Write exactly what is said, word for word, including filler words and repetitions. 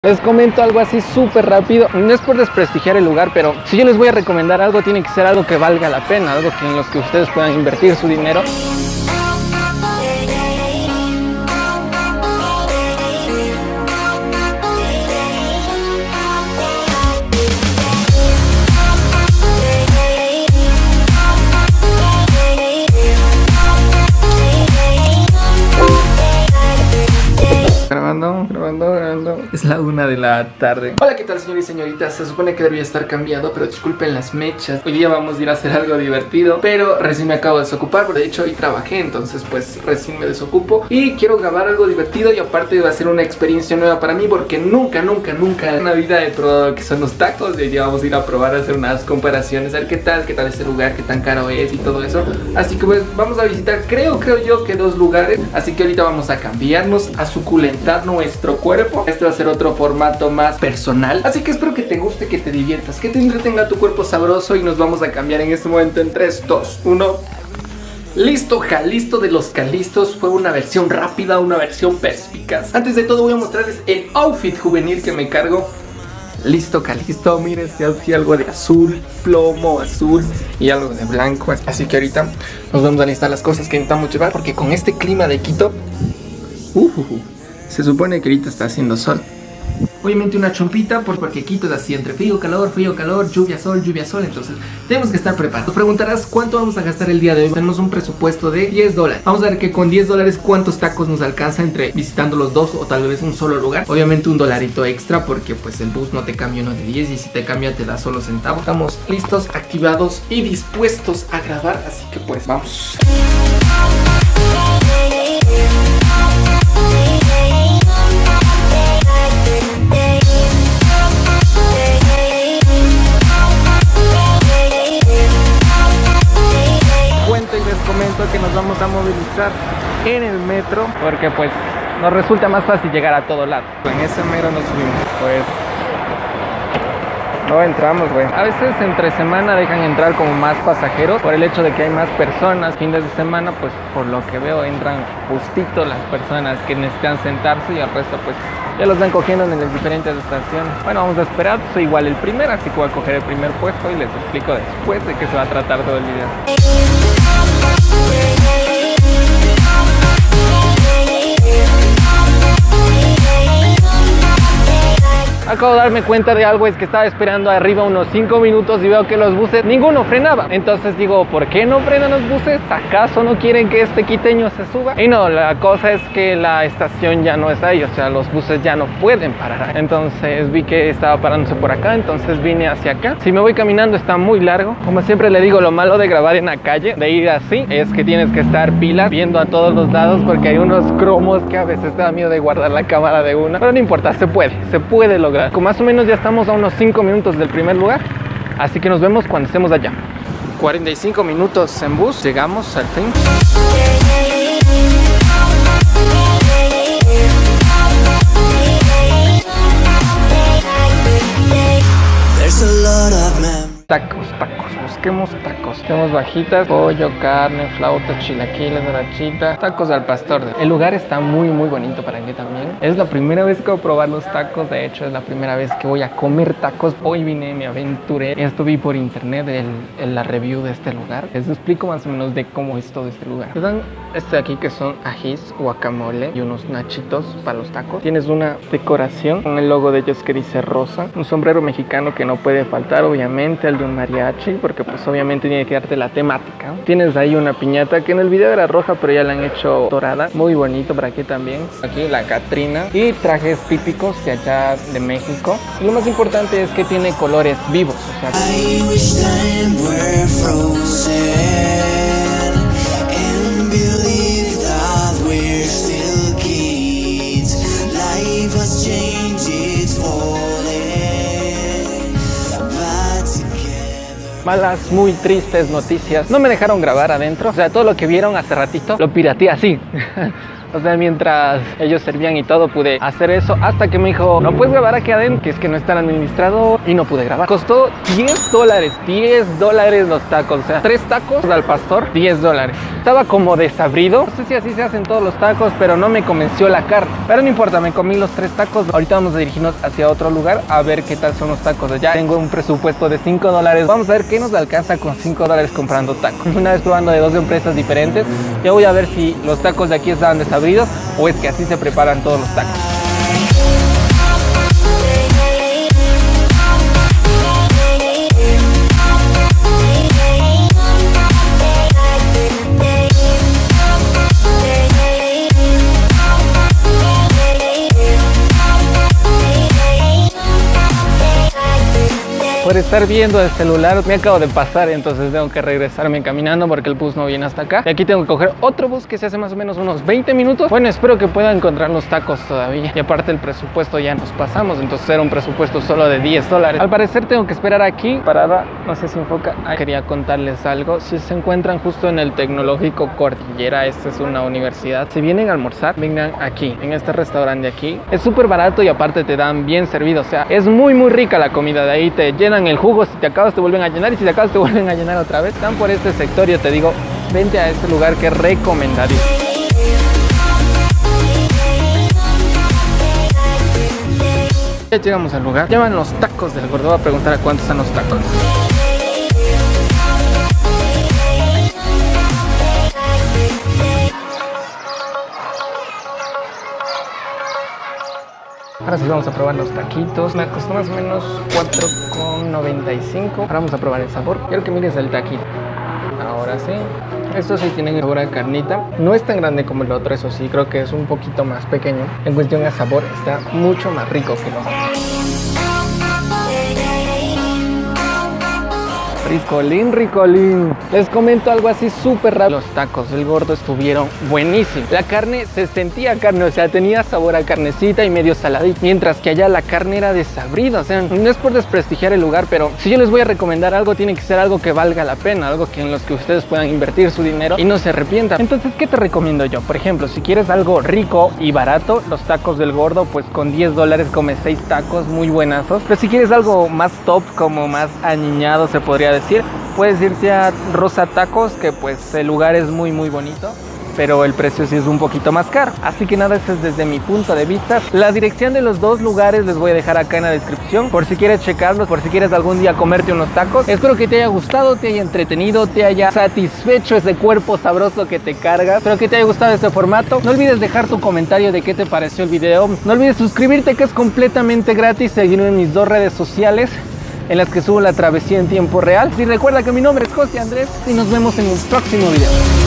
Les comento algo así súper rápido, no es por desprestigiar el lugar, pero si yo les voy a recomendar algo, tiene que ser algo que valga la pena, algo que en los que ustedes puedan invertir su dinero. Grabando, grabando, grabando. Es la una de la tarde. Hola, ¿qué tal, señores y señoritas? Se supone que debería estar cambiado, pero disculpen las mechas. Hoy día vamos a ir a hacer algo divertido, pero recién me acabo de desocupar, porque de hecho hoy trabajé, entonces pues recién me desocupo. Y quiero grabar algo divertido y aparte va a ser una experiencia nueva para mí, porque nunca, nunca, nunca en la vida he probado lo que son los tacos. Y hoy día vamos a ir a probar, a hacer unas comparaciones, a ver qué tal, qué tal este lugar, qué tan caro es y todo eso. Así que pues vamos a visitar, creo, creo yo que dos lugares. Así que ahorita vamos a cambiarnos, a suculentar nuestro cuerpo. Este va a ser otro formato más personal, así que espero que te guste, que te diviertas, que te entretenga tu cuerpo sabroso. Y nos vamos a cambiar en este momento en tres, dos, uno. Listo, Jalisto de los Calistos. Fue una versión rápida, una versión perspicaz. Antes de todo voy a mostrarles el outfit juvenil que me cargo. Listo, Calisto, miren este outfit, algo de azul, plomo azul y algo de blanco. Así que ahorita nos vamos a listar las cosas que necesitamos llevar, porque con este clima de Quito uh, uh, uh, se supone que ahorita está haciendo sol. Obviamente una chompita, porque Quito es así, entre frío, calor, frío, calor, lluvia, sol, lluvia, sol. Entonces tenemos que estar preparados. Te preguntarás cuánto vamos a gastar el día de hoy. Tenemos un presupuesto de diez dólares. Vamos a ver que con diez dólares cuántos tacos nos alcanza entre visitando los dos o tal vez un solo lugar. Obviamente un dolarito extra, porque pues el bus no te cambia uno de diez, y si te cambia te da solo centavos. Estamos listos, activados y dispuestos a grabar, así que pues vamos. Comento que nos vamos a movilizar en el metro, porque pues nos resulta más fácil llegar a todo lado. En ese mero nos subimos, pues no entramos, güey. A veces entre semana dejan entrar como más pasajeros por el hecho de que hay más personas. Fines de semana, pues por lo que veo entran justito las personas que necesitan sentarse, y al resto pues ya los van cogiendo en las diferentes estaciones. Bueno, vamos a esperar, soy igual el primer, así que voy a coger el primer puesto y les explico después de qué se va a tratar todo el video. Acabo de darme cuenta de algo, es que estaba esperando arriba unos cinco minutos y veo que los buses, ninguno frenaba. Entonces digo, ¿por qué no frenan los buses? ¿Acaso no quieren que este quiteño se suba? Y no, la cosa es que la estación ya no está ahí, o sea, los buses ya no pueden parar. Entonces vi que estaba parándose por acá, entonces vine hacia acá. Si me voy caminando está muy largo. Como siempre le digo, lo malo de grabar en la calle, de ir así, es que tienes que estar pilas, viendo a todos los lados, porque hay unos cromos que a veces te da miedo de guardar la cámara de una. Pero no importa, se puede, se puede lograr. Como más o menos ya estamos a unos cinco minutos del primer lugar, así que nos vemos cuando estemos allá. cuarenta y cinco minutos en bus, llegamos al fin. Tacos, tacos, busquemos tacos. Tenemos bajitas, pollo, carne, flauta, chilaquiles, rachita, tacos al pastor. El lugar está muy muy bonito para mí también. Es la primera vez que voy a probar los tacos, de hecho es la primera vez que voy a comer tacos. Hoy vine, me aventuré, esto vi por internet, el, el, la review de este lugar. Les explico más o menos de cómo es todo este lugar. Te dan este de aquí que son ajís, guacamole y unos nachitos para los tacos. Tienes una decoración con el logo de ellos que dice rosa, un sombrero mexicano que no puede faltar, obviamente el de un mariachi, porque pues obviamente tiene que darte la temática. Tienes ahí una piñata que en el video era roja, pero ya la han hecho dorada, muy bonito para aquí también. Aquí la Catrina y trajes típicos de allá de México. Y lo más importante es que tiene colores vivos, o sea, malas, muy tristes noticias. No me dejaron grabar adentro, o sea, todo lo que vieron hace ratito lo pirateé así. O sea, mientras ellos servían y todo, pude hacer eso hasta que me dijo, no puedes grabar aquí adentro, que es que no está el administrador, y no pude grabar. Costó diez dólares, diez dólares los tacos, o sea, tres tacos al pastor, diez dólares. Estaba como desabrido, no sé si así se hacen todos los tacos, pero no me convenció la carne. Pero no importa, me comí los tres tacos. Ahorita vamos a dirigirnos hacia otro lugar a ver qué tal son los tacos. Ya tengo un presupuesto de cinco dólares. Vamos a ver qué nos alcanza con cinco dólares comprando tacos. Una vez probando de dos empresas diferentes, ya voy a ver si los tacos de aquí estaban desabridos o es que así se preparan todos los tacos. Por estar viendo el celular me acabo de pasar, entonces tengo que regresarme caminando porque el bus no viene hasta acá. Y aquí tengo que coger otro bus que se hace más o menos unos veinte minutos. Bueno, espero que pueda encontrar los tacos todavía. Y aparte el presupuesto ya nos pasamos, entonces era un presupuesto solo de diez dólares. Al parecer tengo que esperar aquí. Parada, no sé si enfoca. Ah, quería contarles algo. Si se encuentran justo en el Tecnológico Cordillera, esta es una universidad. Si vienen a almorzar, vengan aquí, en este restaurante de aquí. Es súper barato y aparte te dan bien servido. O sea, es muy muy rica la comida de ahí. Te llenan el jugo, si te acabas te vuelven a llenar y si te acabas te vuelven a llenar otra vez. Están por este sector, yo te digo, vente a este lugar que recomendaría. Ya llegamos al lugar, llaman los tacos del gordo. Voy a preguntar a cuántos están los tacos. Ahora sí vamos a probar los taquitos. Me costó más o menos cuatro con noventa y cinco. Ahora vamos a probar el sabor. Quiero que mires el taquito. Ahora sí. Estos sí tienen sabor a carnita. No es tan grande como el otro, eso sí. Creo que es un poquito más pequeño. En cuestión a sabor está mucho más rico que el otro. Ricolín, ricolín. Les comento algo así súper rápido. Los tacos del gordo estuvieron buenísimos. La carne se sentía carne, o sea, tenía sabor a carnecita y medio saladito. Mientras que allá la carne era desabrida. O sea, no es por desprestigiar el lugar, pero si yo les voy a recomendar algo, tiene que ser algo que valga la pena. Algo que en los que ustedes puedan invertir su dinero y no se arrepientan. Entonces, ¿qué te recomiendo yo? Por ejemplo, si quieres algo rico y barato, los tacos del gordo, pues con diez dólares comes seis tacos muy buenazos. Pero si quieres algo más top, como más aniñado, se podría decir, puedes irte a Rosa Tacos, que pues el lugar es muy muy bonito, pero el precio sí es un poquito más caro. Así que nada, eso es desde mi punto de vista. La dirección de los dos lugares les voy a dejar acá en la descripción, por si quieres checarlos, por si quieres algún día comerte unos tacos. Espero que te haya gustado, te haya entretenido, te haya satisfecho ese cuerpo sabroso que te cargas. Espero que te haya gustado este formato. No olvides dejar tu comentario de qué te pareció el video. No olvides suscribirte, que es completamente gratis. Seguirme en mis dos redes sociales, en las que subo la travesía en tiempo real. Y recuerda que mi nombre es José Andrés y nos vemos en un próximo video.